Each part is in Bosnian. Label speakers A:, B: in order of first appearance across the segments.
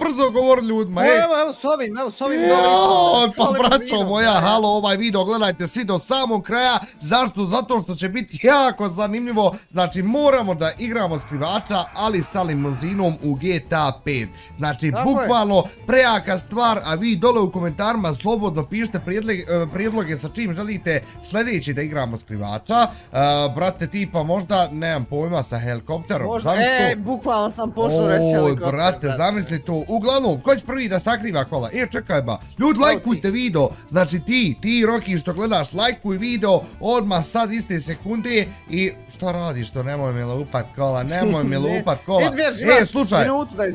A: brzo govori ljudima,
B: Evo s ovim dole.
A: Pa braćo moja, halo, ovaj video gledajte svi do samog kraja. Zašto? Zato što će biti jako zanimljivo. Znači moramo da igramo skrivača, ali sa limuzinom u GTA 5. Znači bukvalno prejaka stvar, a vi dole u komentarima slobodno pišite prijedloge sa čim želite sljedeći da igramo skrivača. Brate, tipa možda, nemam pojma, sa helikopterom.
B: Možda, bukvalno sam pošao reći helikopter.
A: Brate, zamisli to. Uglavnom, ko će prvi da sakriva kola? Čekaj ba. Ljudi, lajkujte video. Znači ti Roki što gledaš, lajkuj video odmah sad iste sekunde i što radiš to? Nemoj mi lupat kola, nemoj mi lupat kola. Slušaj,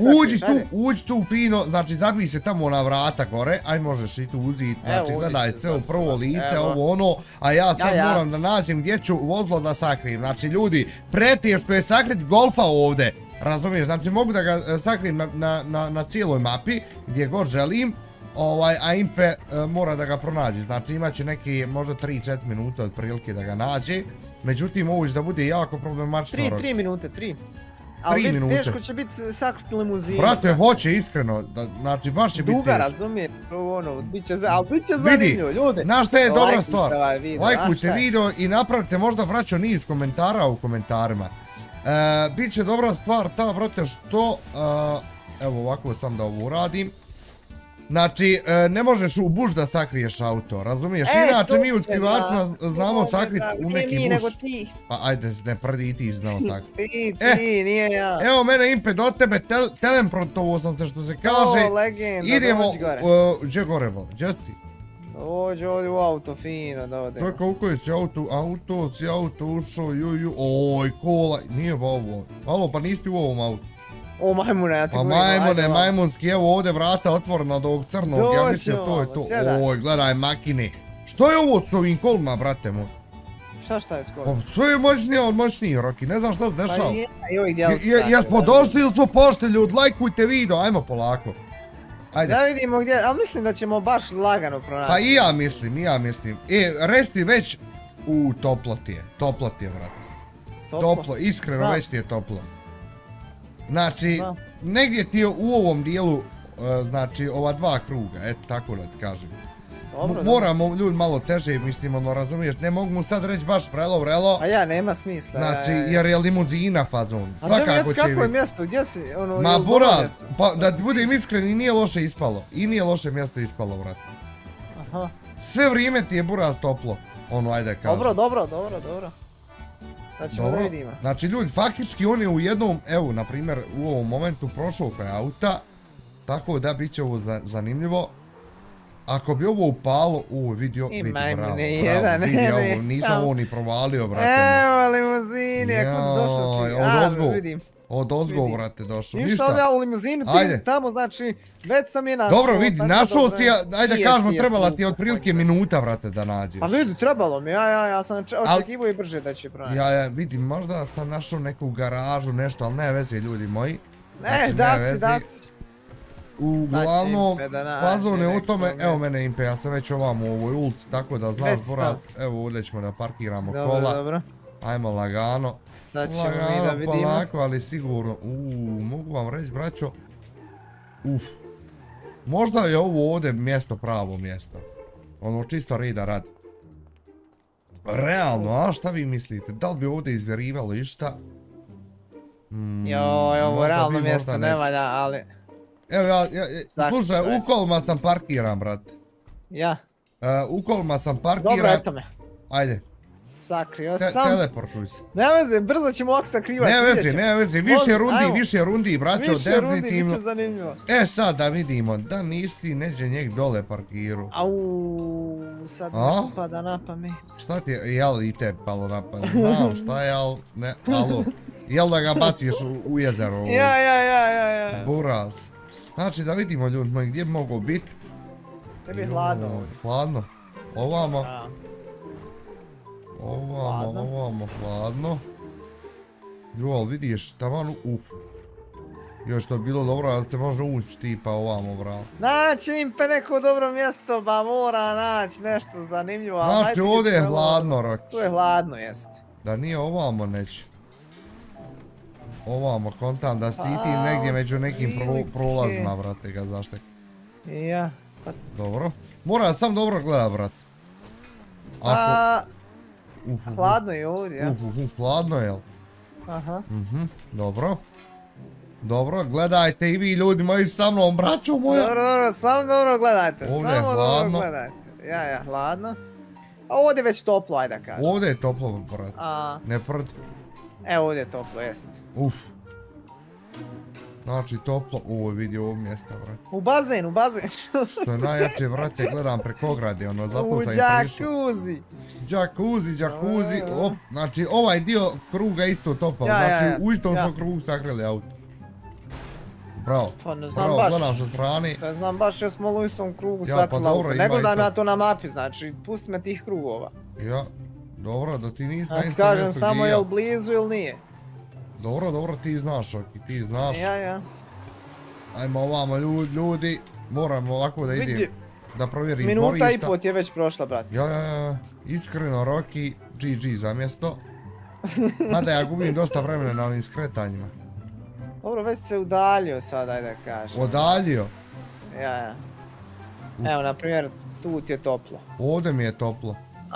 A: uđi tu fino, znači zabij se tamo na vrata gore, aj možeš i tu uzeti, znači gledaj sve u prvo lice, ovo ono, a ja sad moram da nađem gdje ću vozilo da sakrijem. Znači ljudi, preteško je sakriti golfa ovdje. Razumiješ, znači mogu da ga sakrijem na cijeloj mapi, gdje god želim, a Impe mora da ga pronađe, znači imaće neki možda 3-4 minute od prilike da ga nađe, međutim ovo će da bude jako problematično.
B: 3 minute, 3. Ali teško će biti sakriti limuzinu.
A: Brate, hoće iskreno, znači baš će biti teško.
B: Duga, razumije, ali bit će zanimljivo, ljudi.
A: Znaš šta je dobra stvar? Lajkujte video i napravite možda, braćo, niz komentara u komentarima. Biće dobra stvar ta, brate, što, evo ovako sam da ovo uradim. Znači, ne možeš u buš da sakriješ auto, razumiješ? Inače mi u skrivačima znamo sakriti u neki buš. Pa ajde, ne prdi i ti znao sakriti.
B: Ti, nije ja.
A: Evo mene Impe do tebe, teleportovao sam se što se kaže.
B: O, legenda,
A: idemo, gdje gore bol, gdje ti?
B: Dođi ovdje u auto, fino da odemo.
A: Čovjeka u koji si auto ušao, oj, kola, nije ba ovo. Alo, pa nisi u ovom autu.
B: O, majmune, ja ti govorim.
A: Pa majmune, majmunski, evo ovdje vrata otvorena od ovog crnog, ja mislim to je to. Oj, gledaj makine. Što je ovo s ovim kolima, brate moj?
B: Šta je s kolima?
A: Sve je moćnije od moćnijih, Roki, ne znam što se dešava.
B: Pa i ovih djela se sakre.
A: Jesmo došli ili smo pošli, ljudi, lajkujte video, ajmo polako. Ajde.
B: Da vidimo gdje, ali mislim da ćemo baš lagano pronaći.
A: Pa i ja mislim. Resti već u toplo ti je, brate. Toplo, iskreno već ti je toplo. Znači, negdje ti je u ovom dijelu, znači, ova dva kruga, eto tako da ti kažem. Moramo ljudi malo teže, mislim, ono, razumiješ, ne mogu mu sad reći baš vrelo.
B: A ja, nema smisla.
A: Znači, jer je limuzina fazon, svakako će
B: kako je mjesto, gdje si, ono...
A: Ma buraz, pa da ti budem iskren i nije loše ispalo, i nije loše mjesto ispalo, vrat.
B: Aha.
A: Sve vrijeme ti je buraz toplo, ono, ajde kažem.
B: Dobro. Sad ćemo da vidimo.
A: Znači ljudi, faktički on je u jednom, evo, na primjer, u ovom momentu prošao kraj auta, tako da bit će ovo zanimljivo. Ako bi ovo upalo, vidio, bravo, vidi, nisam ovo ni provalio, brate.
B: Evo limuzini, ako si došao ti,
A: od ozgo, brate, došao, ništa.
B: Ništa, ovdje u limuzinu, ti tamo, znači, već sam je našao.
A: Dobro, vidi, našao si, ajde kažemo, trebala ti je otprilike minuta, brate, da nađeš.
B: Pa vidi, trebalo mi, ja sam očekivao i brže da će pronaći.
A: Ja, vidi, možda sam našao neku garažu, nešto, ali ne veze, ljudi moji.
B: Da si.
A: Uglavnom, fazon je u tome, evo mene Impe, ja sam već ovam u ovoj ulici, tako da znaš Boraz, evo ovdje ćemo da parkiramo kola.
B: Dobro.
A: Ajmo lagano.
B: Sad ćemo mi da vidimo.
A: Polako, ali sigurno, mogu vam reći, braćo, možda je ovo ovdje mjesto, pravo mjesto. Ono, čisto reda radi. Realno, a šta vi mislite, da li bi ovdje izvjerivalo išta?
B: Joj, ovo realno mjesto ne valja, ali...
A: Evo slušaj, u kolima sam parkiran, brate.
B: Ja?
A: U kolima sam parkiran.
B: Dobro, eto me.
A: Ajde.
B: Sakrio sam.
A: Teleportuj se.
B: Ne veze, brzo ćemo ovako sakrivati.
A: Ne veze, više rundi, braćo, definitivno.
B: Više rundi, bit će zanimljivo.
A: Sad da vidimo, da nisi ti neđe njeg dole parkiru.
B: Sad nešto pada na pamet.
A: Šta ti je, jel i te palo na pamet? Znam šta je, ali ne, alo. Jel da ga baciš u jezero?
B: Ja.
A: Buraz. Znači da vidimo ljudi moji gdje bi mogao biti.
B: Tebi je hladno.
A: Hladno. Ovamo, hladno. Jo, vidiš, taman, još to je bilo dobro da se može ući tipa ovamo, bravo.
B: Naći Impe neko dobro mjesto, ba mora naći nešto zanimljivo.
A: Znači ovdje je hladno, Roki.
B: Tu je hladno, jest.
A: Da nije ovamo neće. ovamo kontam da si ti negdje među nekim prolazima, brate, ga zaštek.
B: Ja.
A: Dobro. Mora sam dobro gledat, brat.
B: Hladno je ovdje, ja?
A: Hladno je, jel?
B: Aha.
A: Dobro. Dobro, gledajte i vi ljudi moji sa mnom, braćo moja.
B: Dobro, samo dobro gledajte.
A: Ovdje je hladno.
B: Ja, hladno. A ovdje je već toplo, ajde da kažem.
A: Ovdje je toplo, brat. Ne prd.
B: Evo ovdje je toplo, jest.
A: Znači toplo, vidi ovo mjesta, brat.
B: U bazen.
A: Što je najjače, brate, gledam preko ograde, ono, zato sam Jacuzzi. Znači ovaj dio kruga isto topao, znači u istom smo krugu sakrili auto. Bravo, gledam sa strane.
B: Ne znam baš jesmo u istom krugu sakrili auto, ne gledam ja to na mapi, znači pusti me tih krugova.
A: Ja, dobro, da ti nisi na istom mjestu
B: kažem samo jel blizu ili nije.
A: Dobro, ti znaš, Oki, ti znaš.
B: Ja.
A: Ajmo ovamo ljudi, moramo ovako da idem, da provjerim dvorišta.
B: Minuta i po ti je već prošla, brate.
A: Ja, iskreno Roki, GG za mjesto. Mada ja gubim dosta vremena na ovim skretanjima.
B: Dobro, već se udaljio sad, ajde da kažem.
A: Udaljio?
B: Ja. Evo, na primjer, tu ti je toplo.
A: Ovdje mi je toplo.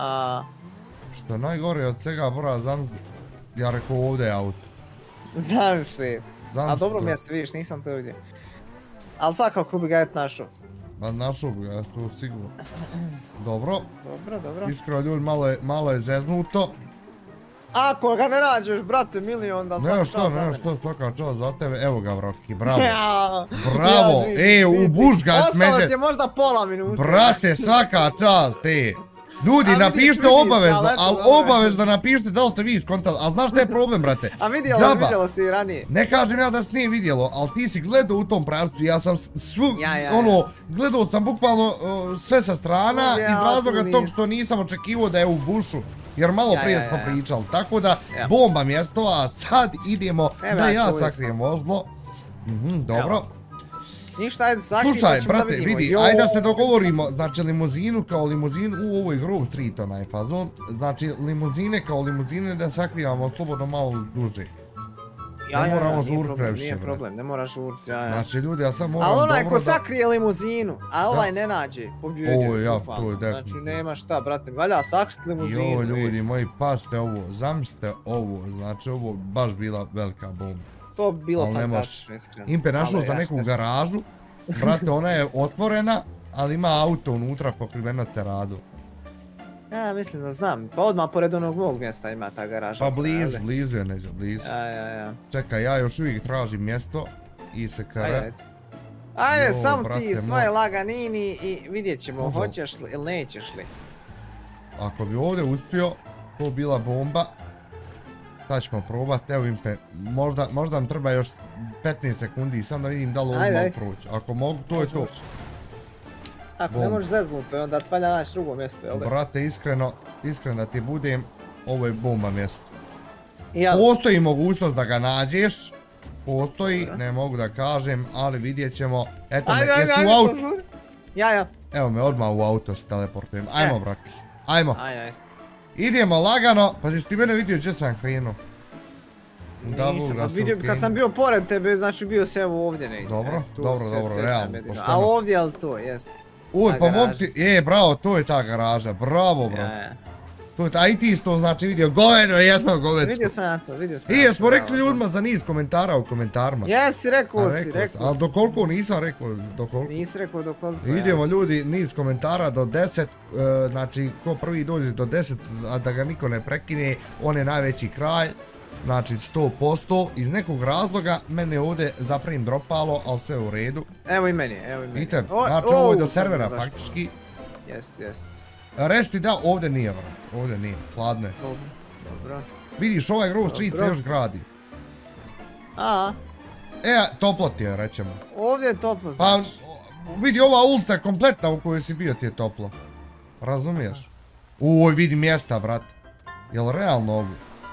A: Što je najgore od svega, mora zamisliti. Ja rekao ovdje je auto.
B: Zamisli. A dobro mjesto, vidiš, nisam to vidio. Ali svakako bi ga je našao.
A: Ma našao bi ga, to sigurno. Dobro.
B: Dobro.
A: Iskreno ljudi, malo je zeznuto.
B: Ako ga ne nađeš, brate, mili, onda svaka čast za mene.
A: Što, svaka čast za tebe, evo ga, Roki, bravo. Bravo, u buš ga međe.
B: Ostalo ti je možda pola minuta.
A: Brate, svaka čast, Ljudi, napišite obavezno, ali obavezno napišite da li ste vi iskontali, ali znaš šta je problem, brate?
B: A vidjelo si i ranije.
A: Ne kažem ja da se nije vidjelo, ali ti si gledao u tom pravcu, ja sam gledao sam bukvalno sve sa strana iz razloga tog što nisam očekivao da je u bušu, jer malo prije smo pričali, tako da bomba mjesto, a sad idemo da ja sakrijem vozlo. Dobro.
B: Ništa, ajde sakri,
A: slušaj, brate, vidi, ajde da se dogovorimo, znači limuzinu kao limuzinu, ovo je Grove Street onaj fazon, znači limuzine kao limuzine da sakrivamo slobodno malo duže. Ne moramo žurit previše,
B: nije problem, ne moraš žurit,
A: Znači ljudi, ja sam moram dobro
B: da... Ali onaj ko sakrije limuzinu, a ovaj ne nađe, pobjedio.
A: To je definitivno.
B: Znači nema šta, brate, valja sakriti limuzinu.
A: Jo, ljudi moji, pasite ovo, zamislite ovo, znači ovo baš bila velika bomba.
B: To bi bilo fantastično, iskreno.
A: Impe našao za neku garažu, brate, ona je otvorena, ali ima auto unutra pokriveno ceradu.
B: Ja, mislim da znam, pa odmah pored onog mog mjesta ima ta garaža.
A: Pa blizu je neđe, blizu. Čekaj, ja još uvijek tražim mjesto, ISKR.
B: Ajde, samo ti svoje laganini i vidjet ćemo, hoćeš li ili nećeš li.
A: Ako bi ovdje uspio, to bila bomba. Sad ćemo probat, evo Impe, možda nam treba još 15 sekundi, sam da vidim da li ovo mogu proći. Ako mogu, to je to.
B: Ako ne možeš zeznuti, onda valja naći drugo mjesto, jel da?
A: Brate, iskreno da ti budem, ovo je bomba mjesto. Postoji mogućnost da ga nađeš, postoji, ne mogu da kažem, ali vidjet ćemo. Eto me, jesu u auto?
B: Ja.
A: Evo me, odmah u auto se teleportujem, ajmo braki, ajmo. Idemo lagano, pa ćeš ti mene vidio gdje sam krenuo.
B: Nisam, vidio kad sam bio pored tebe, znači bio se evo ovdje negdje.
A: Dobro, realno, pošteno.
B: A ovdje, ali to, jest.
A: Pa mogu ti, bravo, to je ta garaža, bravo bro. A i ti isto znači vidio govedo jedno govedsko.
B: Vidio sam to.
A: Jesmo rekli ljudima za niz komentara u komentarima.
B: Jesi, rekao si.
A: Ali do koliko nisam rekao, do koliko?
B: Nisi rekao do koliko.
A: Idemo ljudi, niz komentara do 10, znači ko prvi dođe do 10, a da ga niko ne prekine, on je najveći kralj. Znači 100%, iz nekog razloga mene ovdje za frame dropalo, ali sve u redu.
B: Evo i meni.
A: Vidite, znači ovo je do servera faktički.
B: Jest.
A: Resti da, ovdje nije vrat, ovdje nije, hladno je.
B: Dobro.
A: Vidiš, ovaj Grove Street se još gradi. Toplo ti je, rećemo.
B: Ovdje je toplo, znači.
A: Pa, vidi, ova ulica kompletna u kojoj si bio ti je toplo. Razumiješ? Vidi mjesta, brat. Jel realno ovo?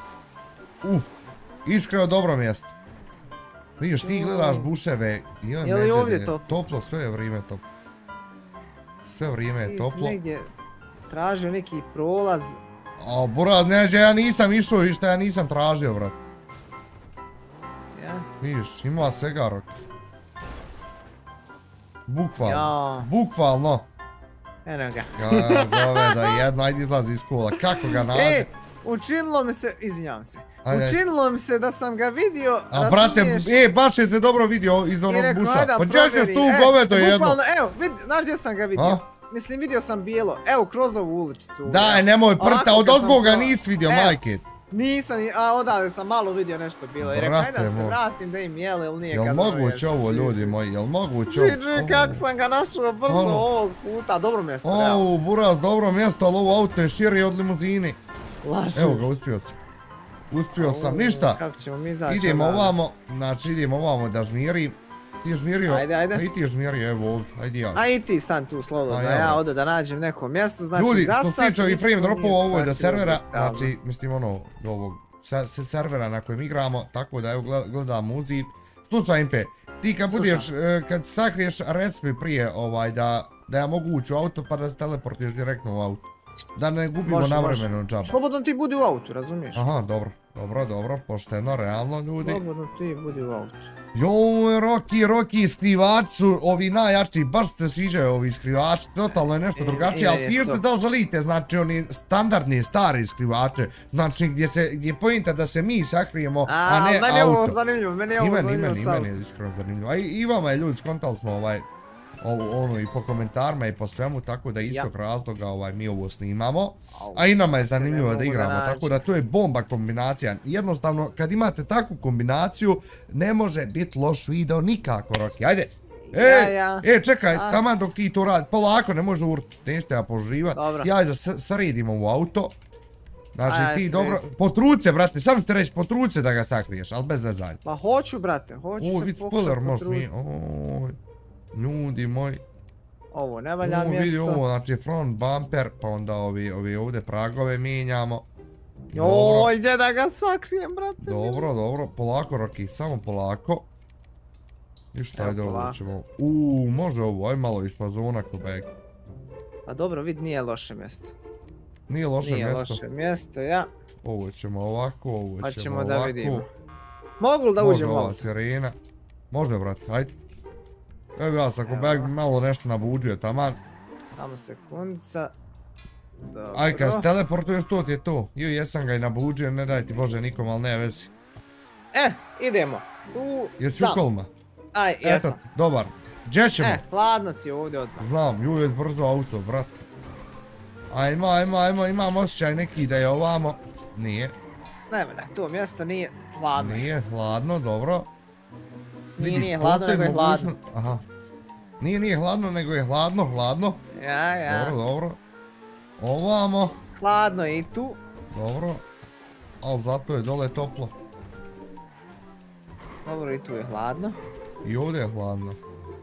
A: Iskreno dobro mjesto. Vidiš, ti gledaš buševe.
B: Je li ovdje toplo?
A: Toplo, sve je vrijeme toplo. Sve vrijeme je toplo.
B: Ti si negdje tražio neki prolaz.
A: Buraz, neđe, ja nisam išao i šta ja nisam tražio, brat. Vidiš, ima svega Roki. Bukvalno.
B: Eno ga.
A: Goveda, jedno, ajde izlazi iz kula. Kako ga nađe?
B: Učinilo mi se, izvinjavam se. Učinilo mi se da sam ga vidio,
A: a brate, baš je se dobro vidio iz onog buša. Pa gdje ćeš tu govedo jedno?
B: Bukvalno, evo, znaš gdje sam ga vidio? Mislim, vidio sam bijelo. Evo, kroz ovu uličicu.
A: Daj, nemoj prta, od ozgo ga nisi vidio, majke.
B: Nisam, a odavde sam malo vidio nešto bilo. I rekao, ajde da se vratim da im jele ili nije.
A: Jel moguće ovo, ljudi moji, jel moguće ovo?
B: Čuj, kako sam ga našao brzo ovog puta, dobro mjesto.
A: O, buraz, dobro mjesto, ali ovo auto je širi od limuzini.
B: Lažu.
A: Evo ga, uspio sam, ništa.
B: Kako ćemo mi zaći?
A: Idemo ovamo, znači idemo ovamo da žmirim. Ti je žmirio?
B: Ajde.
A: I ti je žmirio, evo ovdje, ajde ja.
B: A i ti stan tu slobodno, ja odo da nađem neko mjesto, znači
A: ljudi,
B: za sad...
A: što se tiče ovih frame dropova, ovo je do servera, znači, mislim ono, do ovog servera na kojem igramo, tako da evo gledam muzik. Slušaj Impe, ti kad budeš, kad sakriješ, reci mi prije da ja mogu ući u auto pa da se teleportuješ direktno u auto. Da ne gubimo na vremenu džaba.
B: Slobodno ti budi u autu, razumiješ?
A: Aha, dobro, pošteno, realno ljudi.
B: Slobodno ti budi u autu.
A: Joj, Roki, skrivači su ovi najjači, baš se sviđaju ovi skrivači, totalno je nešto drugačije, ali pišite da li želite, znači oni standardni, stari skrivače, znači gdje je pojenta da se mi sakrijemo, a ne auto.
B: Meni je ovo zanimljivo, meni je ovo zanimljivo
A: sam. I meni je iskreno zanimljivo, a i vama je ljudi, skontali smo ono i po komentarima i po svemu, tako da istog razloga mi ovo snimamo, a i nama je zanimljivo da igramo, tako da to je bomba kombinacija. Jednostavno, kad imate takvu kombinaciju, ne može biti loš video nikako, Roki, ajde! Čekaj, taman dok ti to radi, polako, ne može urti, nešte ja poživat, ja da sredimo u auto. Znači ti dobro, potruce brate, sam ću te reći potruce da ga sakriješ, ali bez zezanja.
B: Pa hoću brate, hoću se pokušati potruditi.
A: Ljudi moji.
B: Ovo ne valja mjesto.
A: Vidi ovo, znači front bumper, pa onda ovi ovdje pragove mijenjamo.
B: Joj, gdje da ga sakrijem, brate.
A: Dobro, polako Roki, samo polako. I šta je dobro ćemo. Može ovo, aj malo ispod zona ko beg.
B: Pa dobro, vid nije loše mjesto.
A: Nije loše mjesto?
B: Nije loše mjesto, ja.
A: Ovo ćemo ovako, ovo ćemo ovako.
B: Pa ćemo da vidimo. Mogu li da uđemo ovako?
A: Može ova sirena. Može brate, ajde. Evo ja sam ko beg malo nešto nabuđuje taman.
B: Samo sekundica.
A: Aj kad se teleportuješ to ti je to. Jesam ga i nabuđio, ne daj ti Bože nikom, ali ne vezi.
B: Idemo. Tu sam.
A: Jesi u kolima?
B: Aj, jesam.
A: Eto, dobar. Gdje ćemo?
B: Hladno ti je ovdje odmah.
A: Znam, je brzo auto, brate. Ajmo, imam osjećaj neki da je ovamo. Nije.
B: Ne, to mjesto nije hladno.
A: Nije hladno, dobro.
B: Nije hladno, nego je hladno.
A: Aha. Nije hladno, nego je hladno.
B: Ja.
A: Dobro. Ovamo.
B: Hladno je i tu.
A: Dobro. Ali zato je dole toplo.
B: Dobro, i tu je hladno.
A: I ovdje je hladno.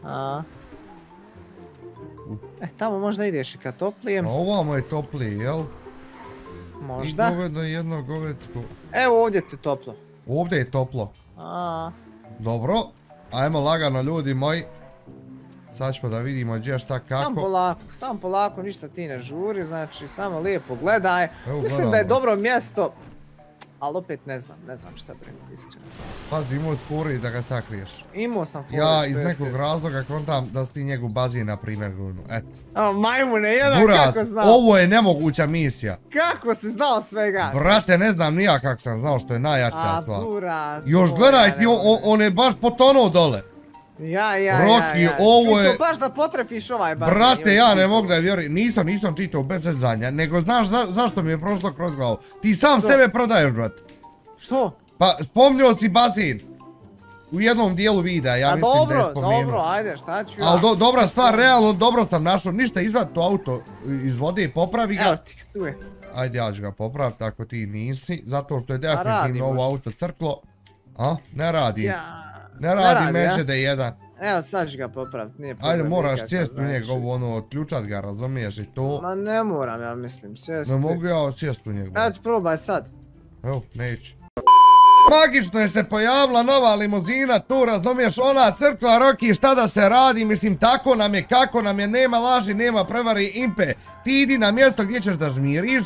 B: Tamo možda ideš i ka toplijem.
A: A ovamo je toplije, jel?
B: Možda.
A: I govedno jedno govedsko.
B: Evo ovdje ti je toplo.
A: Ovdje je toplo. Dobro. Ajmo lagano ljudi moji. Sad ćemo da vidimo gdje šta kako.
B: Samo polako, ništa ti ne žuri, znači samo lijepo gledaj. Mislim da je dobro mjesto, ali opet ne znam šta prema, iskreno.
A: Pazi, imao spori da ga sakriješ.
B: Imao sam fore,
A: ja iz nekog razloga kontam da si ti njegu bazije na primjer grunu, eto.
B: Majmune, jedan kako znao.
A: Ovo je nemoguća misija.
B: Kako si znao svega?
A: Brate, ne znam ni ja kako sam znao što je najjača stvar.
B: Buraz.
A: Još gledaj ti, on je baš potonuo dole. Roki, ovo je...
B: Čito baš da potrefiš ovaj bazin.
A: Brate, ja ne mogu da vjerujem, nisam čitao bez zezanja, nego znaš zašto mi je prošlo kroz glavu. Ti sam sebe prodaješ, brate.
B: Što?
A: Pa, spomnio si bazin. U jednom dijelu videa, ja mislim da je spomenuo.
B: Dobro, ajde, šta ću ja.
A: Ali dobra stvar, realno dobro sam našao, ništa izvad to auto iz vode i popravi ga.
B: Evo ti, tu je.
A: Ajde, ja ću ga popraviti ako ti nisi, zato što je definitivno ovo auto crklo. Ne radi. Ne radi međe da je jedan.
B: Evo sad ću ga popraviti, nije problem.
A: Ajde, moraš sjest u njeg, otključat ga, razumiješ i to.
B: Ma ne moram, ja mislim, sjesti.
A: Ne mogu ja sjest u njeg.
B: Evo ti probaj sad.
A: Evo, neću. Magično je se pojavila nova limuzina, tu razumiješ, ona crkla Roki, šta da se radi, mislim tako nam je, kako nam je, nema laži, nema prevari, Impe. Ti idi na mjesto gdje ćeš da žmiriš,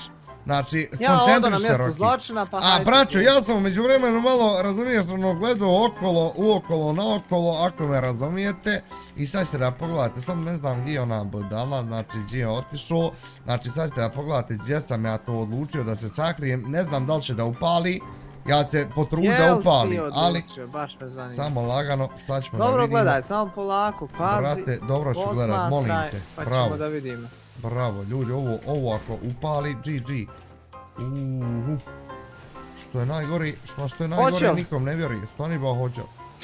A: Znači,
B: Ja odo na
A: skoncentriš se,
B: mjesto
A: Roki.
B: zločina, pa
A: A,
B: hajde.
A: braćo, ja sam umeđu vremenu malo, razumiješ, gledao uokolo, naokolo, ako me razumijete. I sad ćete da pogledate, sam ne znam gdje je ona budala, znači gdje je otišao. Znači, sad ćete da pogledate gdje sam ja to odlučio da se sakrijem. Ne znam da li će da upali. Ja se potrudi da upali, ali samo lagano, sad ćemo da vidimo.
B: Dobro gledaj, samo polako, pazi.
A: Brate, dobro ću gledat, molim te,
B: pa
A: bravo.
B: ćemo da vidimo.
A: Bravo, ljudi, ovo ako upali, GG. Što je najgori, nikom ne vjeruje, stani ba hoće.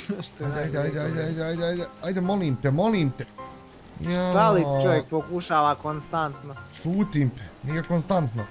A: Ajde, molim te.
B: Šta li čovjek pokušava konstantno?
A: Šutim, nije konstantno.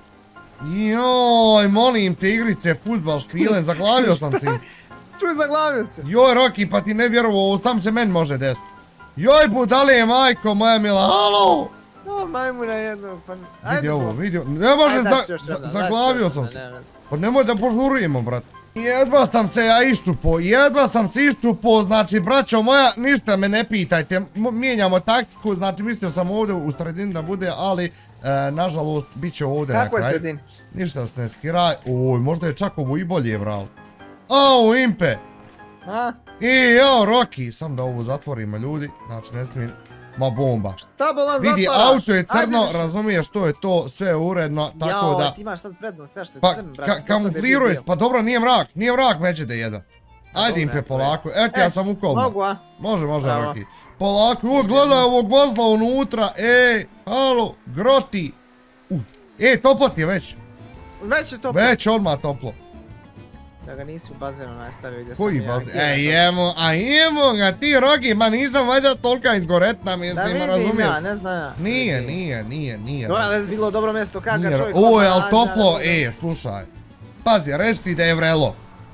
A: Joj, molim te, igrice, fudbal, špilen, zaglavio sam se.
B: Čuj, zaglavio se.
A: Joj, Roki, pa ti ne vjerovao, sam se meni može desiti. Joj, budale, majko moja mila, halo!
B: No, majmuna jednog, pa...
A: Vidi ovo, vidi ovo, ne može, zaglavio sam se. Pa nemoj da požurujemo, brat. Jedva sam se iščupao, znači, braćo moja, ništa me ne pitajte, mijenjamo taktiku, znači, mislio sam ovdje u sredini da bude, ali, nažalost, bit će ovdje na kraju.
B: Kako je sredin?
A: Ništa se ne skiraj, oj, možda je čak ovo i bolje, bral. Au, impe!
B: A?
A: I jao, Roki, sam da ovo zatvorimo, ljudi, znači, ne smijem, ma bomba.
B: Šta bolan zatvaraš?
A: Vidi, auto je crno, razumiješ, to je to, sve uredno, tako da...
B: Jao, ti imaš sad prednost, ja što je crn, brate.
A: Pa, kamufliruje, pa dobro, nije mrak međede jedan. Ajde impe polako, eto ja sam u kolma.
B: Mogu, a?
A: Može, Roki. Polako, gledaj ovog vozla unutra, halo, groti. Toplo ti je već.
B: Već je toplo.
A: Već odmah toplo.
B: Da ga nisi u bazenu nastavio gdje sam
A: ja. Koji bazen? Jemo ga ti, Roki, ma nisam valjda tolika izgoretna, mislim, razumijem. Da vidim
B: ja, ne znam ja.
A: Nije.
B: Dobro, ali je bilo dobro mjesto kakav čovjek.
A: Ovo je, ali toplo, slušaj. Pazi, reci ti da je vrelo.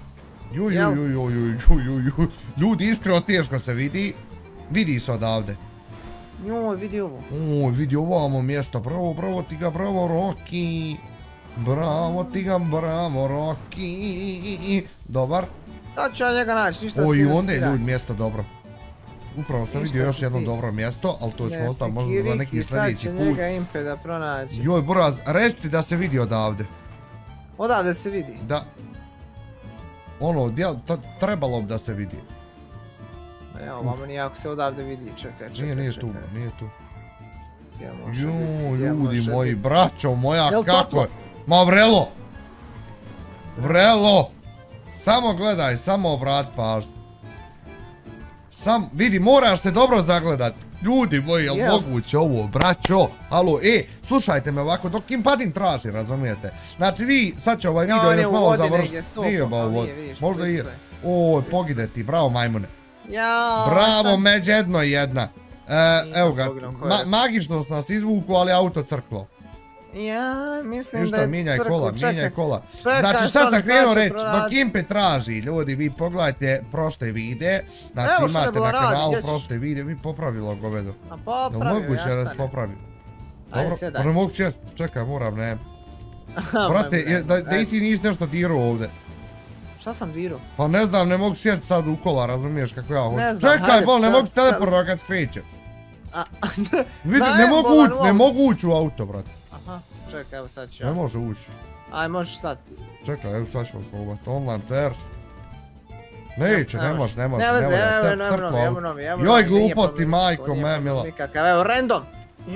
A: Ljudi, iskreno teško se vidi. Vidi se odavde.
B: Joj, vidi ovo.
A: Vidi ovamo mjesto, bravo ti ga, bravo Roki. Bravo Roki. Dobar.
B: Sad ću ja njega naći, ništa
A: i onda je ljudi mjesto dobro. Upravo sam vidio još jedno dobro mjesto, ali to ćemo ostaviti možda za neki sljedeći put.
B: Sad će njega impe da pronaći.
A: Joj, buraz, reći ti da se vidi odavde.
B: Odavde se vidi?
A: Da. Ono, trebalo bi da se vidi.
B: Evo, vamo nije ako se odavde vidi, čekaj.
A: Nije tu. Joj, ljudi moji, braćo moja, kako je? Ma vrelo! Samo gledaj, samo obrat pažnju. Vidi, moraš se dobro zagledat. Ljudi moji, jel moguće ovo, braćo? Alo, slušajte me ovako, dok im padim traži, razumijete? Znači vi, sad će ovaj video još malo završiti. Nije ba ovo, možda i je. Oj, pogide ti, bravo majmune. Bravo, međedno jedna. Evo ga, magičnost nas izvuku, ali auto crklo.
B: Ja, mislim da je
A: mijenjaj kola. Znači šta sam krenuo reći, dok impe traži, ljudi, vi pogledajte prošle videe, znači imate na kanalu prošle videe, vi popravilo govedo.
B: A popravio,
A: moguće da se popravi.
B: Ajde, sjedaj.
A: Ne mogu čest, čekaj, moram, ne. Brate, da i ti nisi nešto dirao ovdje.
B: Šta sam dirao?
A: Pa ne znam, ne mogu sjeti sad u kola, razumiješ kako ja hoću. Čekaj, bol, ne mogu teleportati kad skrećeš. Vidi, ne mogu ući u auto, brate.
B: Aha, čekaj, evo sad ću.
A: Ne može ući.
B: Aj, možeš sad.
A: Čekaj, evo sad ćemo probati. Online players. Neće, ne može.
B: Ne veze, evo novi.
A: Joj, gluposti, majko, moja mila.
B: Nikakav, evo, random.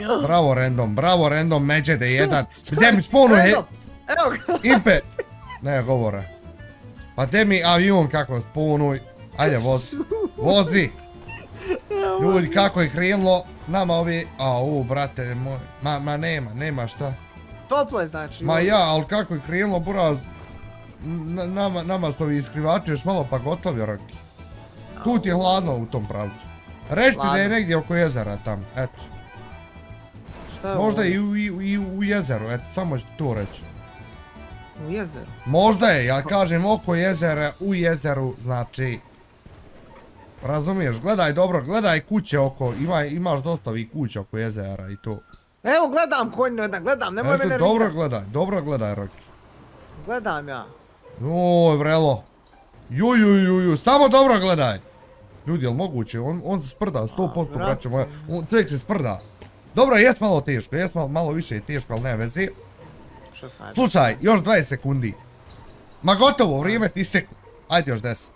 A: Bravo, random, međede jedan. Gdje mi spawnu,
B: evo ga.
A: Impe. Ne, govore. Pa gdje mi avion kako spawnuj. Ajde, vozi. Ljudi, kako je krenulo, nama ovi, brate moj, ma nema šta.
B: Toplo je znači.
A: Ma ja, ali kako je krenulo, buraz, nama su ovi iskrivači još malo pa gotovi, Roki. Tu ti je hladno u tom pravcu. Reći ti da je negdje oko jezera tam, eto. Možda i u jezeru, eto, samo ću to reći.
B: U jezeru?
A: Možda je, ja kažem oko jezera, u jezeru, znači... Razumiješ, gledaj dobro, gledaj kuće oko, imaš dosta ovih kuća oko jezera i to.
B: Evo gledam konju, gledam, nemoj mene
A: rinjati. Dobro gledaj, Roki.
B: Gledam ja.
A: Oj, vrelo. Jujujuju, samo dobro gledaj. Ljudi, jel moguće, on se sprda, 100% braćo moja, čovjek se sprda. Dobro, jes malo teško, jes malo više teško, ali ne vezi.
B: Čekaj.
A: Slušaj, još 20 sekundi. Ma gotovo, vrijeme ti isteklo. Ajde još 10.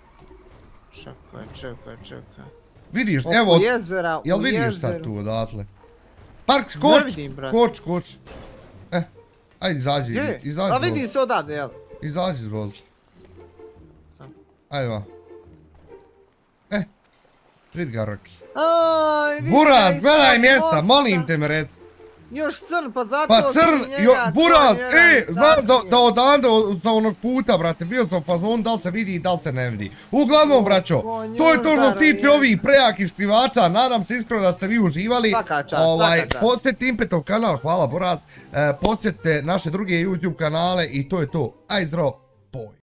B: Čekaj.
A: Vidiš,
B: Oko
A: evo,
B: jezera,
A: jel
B: u
A: vidiš
B: jezeru.
A: sad tu odatle? Park, koč. Ajde, izađi,
B: A vidi se odavde, jel?
A: Izađi iz vozila. Ajde va. Vidi ga, Roki. Buraz, gledaj mjesta, molim te me reci.
B: Još crn, pa zato
A: Pa crn, Buraz, znam da odande sa onog puta, brate, bio sam u fazonu da li se vidi i da li se ne vidi. Uglavnom, braćo, to je to što tiče ovih prejakih skrivača, nadam se iskreno da ste vi uživali.
B: Svaka čast.
A: Posjetite Impetov kanal, hvala Buraz, posjetite naše druge YouTube kanale i to je to. Aj zdravo, boj.